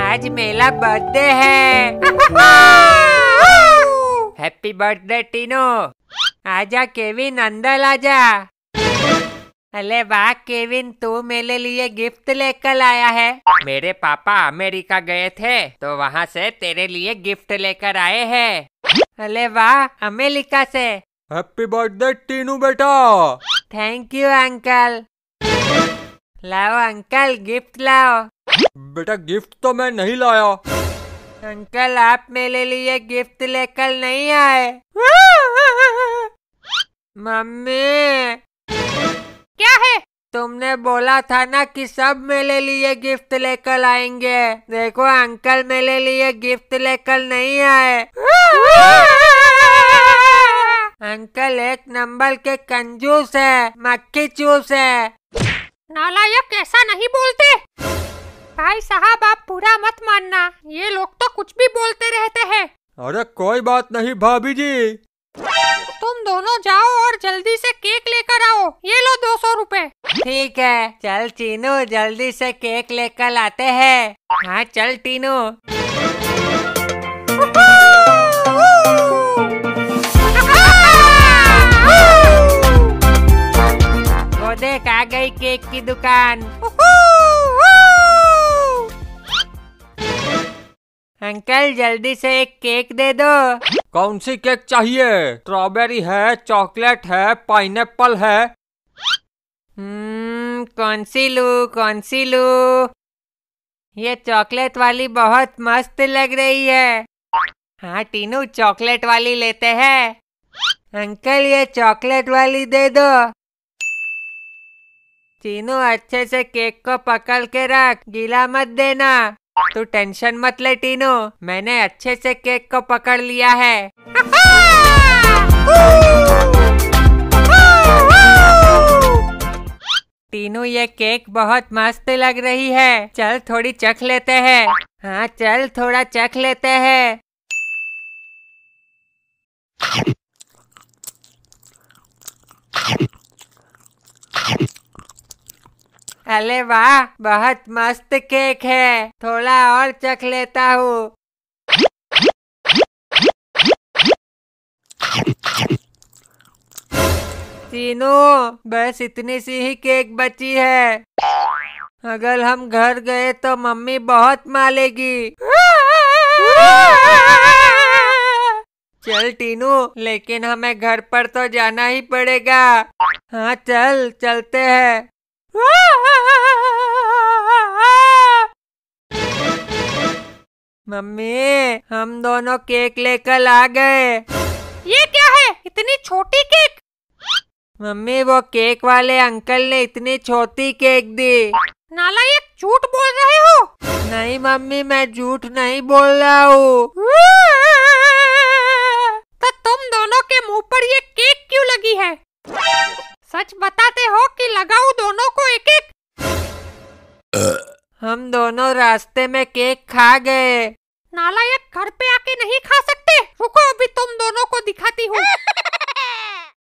आज मेरा बर्थडे है। Happy birthday Tino. आजा केविन, अंदर आजा। अरे वाह केविन, तू मेरे लिए गिफ्ट लेकर आया है। मेरे पापा अमेरिका गए थे तो वहाँ से तेरे लिए गिफ्ट लेकर आए हैं। अरे वाह, अमेरिका से। हैप्पी बर्थडे टीनू बेटा। Thank you uncle. लाओ अंकल, गिफ्ट लाओ। बेटा गिफ्ट तो मैं नहीं लाया। अंकल, आप मेरे लिए गिफ्ट लेकर नहीं आए। मम्मी, क्या है? तुमने बोला था ना कि सब मेरे लिए गिफ्ट लेकर आएंगे। देखो अंकल मेरे लिए गिफ्ट लेकर नहीं आए। अंकल एक नंबर के कंजूस है, मक्खी चूस है। नालायक, ऐसा नहीं बोलते। भाई साहब, आप बुरा मत मानना, ये लोग तो कुछ भी बोलते रहते हैं। अरे कोई बात नहीं भाभी जी। तुम दोनों जाओ और जल्दी से केक लेकर आओ। ये लो 200 रुपए। ठीक है, चल टीनू, जल्दी से केक लेकर आते हैं। हाँ चल टीनू। वो देख, आ गई केक की दुकान। अंकल जल्दी से एक केक दे दो। कौन सी केक चाहिए? स्ट्रॉबेरी है, चॉकलेट है, पाइनएप्पल है। कौन सी लूं, कौन सी लूं? ये चॉकलेट वाली बहुत मस्त लग रही है। हाँ टीनू, चॉकलेट वाली लेते हैं। अंकल ये चॉकलेट वाली दे दो। टीनू अच्छे से केक को पकड़ के रख, गीला मत देना। तू टेंशन मत ले टीनू, मैंने अच्छे से केक को पकड़ लिया है। टीनू ये केक बहुत मस्त लग रही है, चल थोड़ी चख लेते हैं। हाँ चल, थोड़ा चख लेते हैं। अरे वाह, बहुत मस्त केक है, थोड़ा और चख लेता हूँ। तीनू, बस इतनी सी ही केक बची है। अगर हम घर गए तो मम्मी बहुत मारेगी। चल टीनू, लेकिन हमें घर पर तो जाना ही पड़ेगा। हाँ चल, चलते हैं। मम्मी, हम दोनों केक लेकर आ गए। ये क्या है, इतनी छोटी केक? मम्मी, वो केक वाले अंकल ने इतनी छोटी केक दी। नालायक, झूठ बोल रहे हो? नहीं मम्मी, मैं झूठ नहीं बोल रहा हूँ। तो तुम दोनों के मुंह पर ये केक क्यों लगी है? सच बताते हो कि लगाऊं दोनों को एक एक? हम दोनों रास्ते में केक खा गए। नालायक, घर पे आके नहीं खा सकते? रुको, अभी तुम दोनों को दिखाती हूँ।